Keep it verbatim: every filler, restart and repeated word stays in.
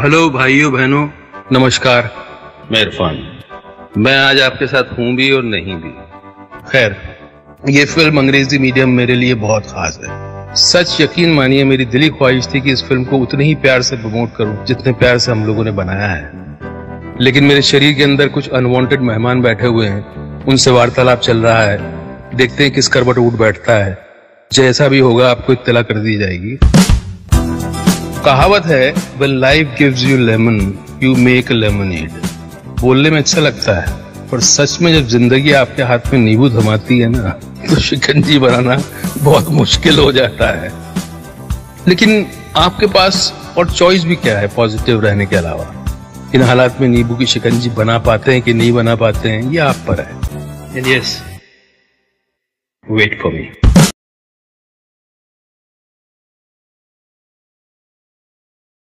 Hello भाइयों बहनों, नमस्कार। मैं इरफान। मैं आज आपके साथ हूं भी और नहीं भी। खैर, ये फिल्म अंग्रेजी मीडियम मेरे लिए बहुत खास है। सच यकीन मानिए, मेरी दिली ख्वाहिश थी कि इस फिल्म को उतने ही प्यार से प्रमोट करूं जितने प्यार से हम लोगों ने बनाया है। लेकिन मेरे शरीर के अंदर कुछ अनवांटेड मेहमान बैठे हुए हैं, उनसे वार्तालाप चल रहा है। देखते हैं किस करवट उठ बैठता है। जैसा भी होगा आपको इत्तला कर दी जाएगी। कहावत है, when life gives you lemon, you make a lemonade। बोलने में अच्छा लगता है, पर सच में जब जिंदगी आपके हाथ में नींबू थमाती है ना, तो शिकंजी बनाना बहुत मुश्किल हो जाता है। लेकिन आपके पास और चॉइस भी क्या है पॉजिटिव रहने के अलावा? इन हालात में नींबू की शिकंजी बना पाते हैं कि नहीं बना पाते हैं, ये आप पर है। And yes, wait for me.